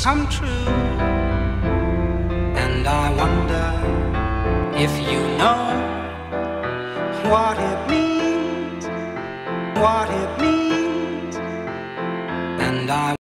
come true. And I wonder if you know what it means, what it means. And I